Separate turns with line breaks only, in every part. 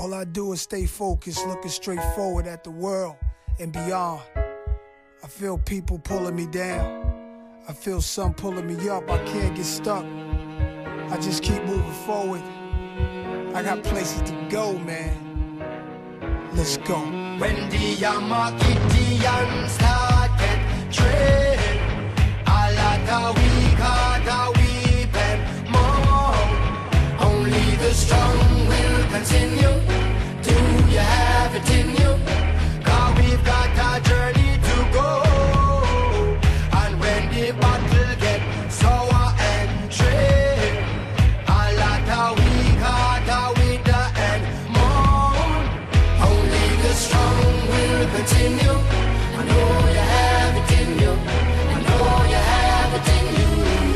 All I do is stay focused, looking straight forward at the world and beyond. I feel people pulling me down. I feel some pulling me up. I can't get stuck. I just keep moving forward. I got places to go, man. Let's go.
When the Yamakidian started trade, a lot of weak heart are weeping more. Only the strong will continue. Do you have it in you? 'Cause we've got a journey to go. And when the battle get sour and trade, a lot of weak heart are with the end more. Only the strong will continue. I know you have it in you. I know you have it in you.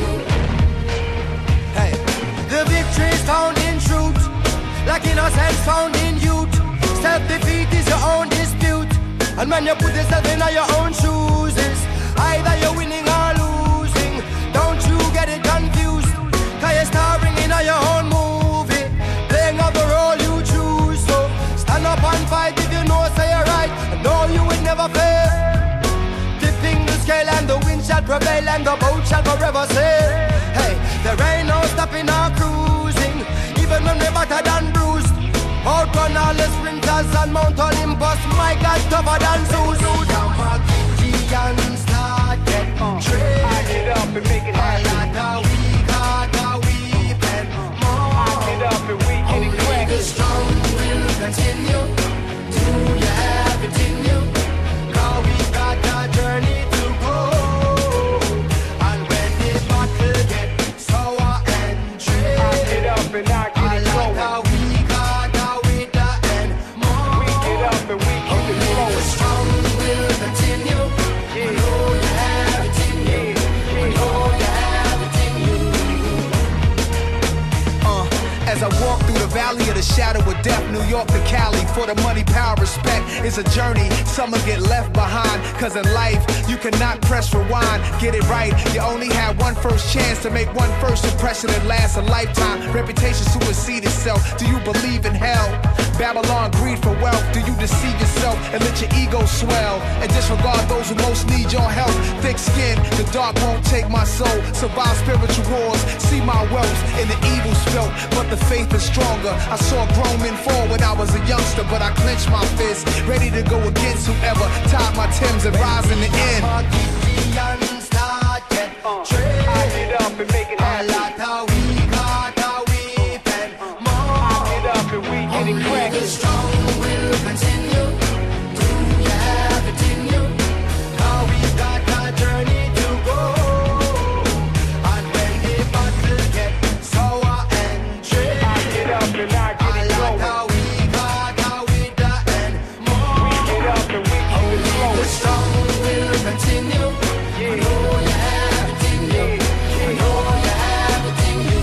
Hey, the victory is found in truth, like innocence found in youth. Self-defeat is your own dispute. And when you put yourself in your own shoes, it's either you're winning or losing. Don't you get it confused, 'cause you're starring in your own movie, playing out the role you choose. So stand up and fight if you know say you're right, and know you will never fail. Tipping the scale and the wind shall prevail and the boat shall forever sail. Hey, there ain't no stopping or cruising, even when we're battered and bruised. Outrun all the sprinters and Mount Olympus, my God, tougher than Zeus. Yamakidian started trade.
I get up and make it happen.
A lot of weak heart are weeping more.
I get up and we get it
Only
cracking.
the strong will continue. Do you have it in you? 'Cause we've got a journey to go. And when the battle get sour and trade,
I get up and I get it
a lot
going.
of weak heart are with the end more.
We get up and we keep it
Only the
flowing.
strong will continue. I know you have it in you. I know you have it in you.
As I walk through the valley of the shadow of death, New York to Cali, for the money, power, respect is a journey. Some will get left behind, 'cause in life, you cannot press rewind. Get it right, you only have one first chance to make one first impression that lasts a lifetime. Reputation supersede itself. Do you believe in hell? Babylon, greed for wealth. Do you deceive yourself and let your ego swell? And disregard those who most need your help. Thick skin, the dark won't take my soul. Survive spiritual wars, see my wealth in the evil spilt, but the faith is stronger. I saw grown men fall when I was a youngster, but I clenched my fist, ready to go against whoever tied my Timbs and rise in the end.
Yamakidian started trade.
I get up and make it
A
happen.
lot of weak heart are weeping more.
I get up and we get it
Only the
cracking.
strong will continue. Do you have it in you? 'Cause we've got a journey to go. And when the battle get sour and trade,
I get up and I
a
get it
lot
going.
of weak heart are with the end more.
We get up and we keep it
The
flowing.
strong will continue. I know you have it in you. I know you have it in you.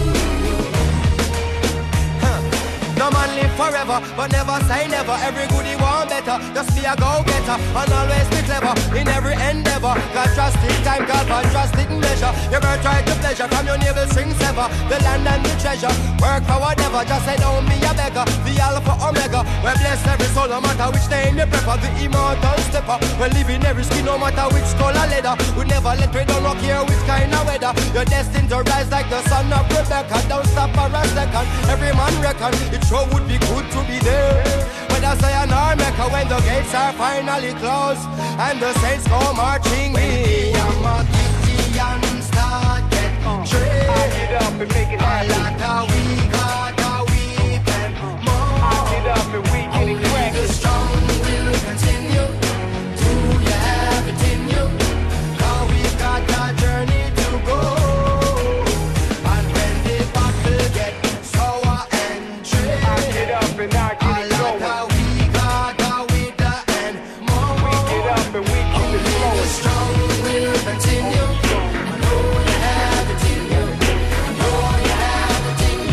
No man live forever, but never say never. Every goodie want better. Just be a go-getter and always be clever in every endeavor. Got drastic time, call for drastic measure. You better try to pleasure from your navel string sever. The land and the treasure. Work for whatever, just say don't be a beggar. The Alpha Omega. We bless every soul, no matter which name you prefer. The immortal stepper. We live in every skin, no matter which skull or leather. We never let we don't care which kind of weather. You're destined to rise like the son of Rebecca. Don't stop for a second. Every man reckon it sure would be good to be there. Whether say an Mecca when the gates are finally closed and the saints go marching in. When the Yamakidian started trade,
I get up and make it
a
happen.
lot of weak heart are weeping more.
I get up and we get
Only
it
the
cracking.
strong will continue. Do you have it in you? 'Cause we've got a journey to go. And when the battle get sour and trade,
I get up and I get
a
it
lot
going.
of weak heart are with the end more.
We get up and we keep it
Only the
flowing.
strong will continue. I know you have it in you. I know you have it in you.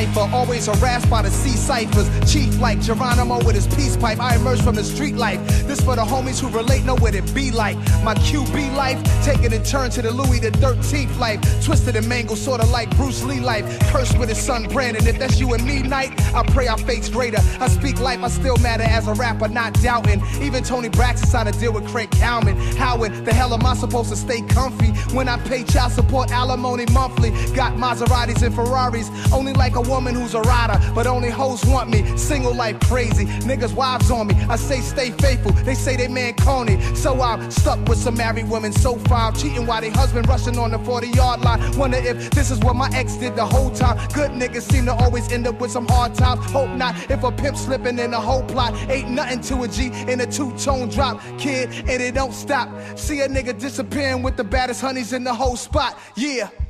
cipher, always harassed by the C ciphers. Chief like Geronimo with his peace pipe. I emerged from the street life. This for the homies who relate, know what it be like. My QB life, taking a turn to the Louis the 13th life. Twisted and mangled, sorta like Bruce Lee life. Cursed with his son Brandon. If that's you and me night, I pray our fate's greater. I speak life, I still matter as a rapper, not doubting. Even Tony Braxton signed to deal with Craig Cowman. How in the hell am I supposed to stay comfy when I pay child support alimony monthly? Got Maseratis and Ferraris, only like a woman who's a rider, but only hoes want me. Single life crazy, niggas wives on me. I say stay faithful, they say they man corny. So I'm stuck with some married women so far, cheating while they husband rushing on the 40-yard line. Wonder if this is what my ex did the whole time. Good niggas seem to always end up with some hard times. Hope not. If a pimp slipping in the whole plot, ain't nothing to a G in a two-tone drop, kid, and it don't stop. See a nigga disappearing with the baddest honeys in the whole spot. Yeah.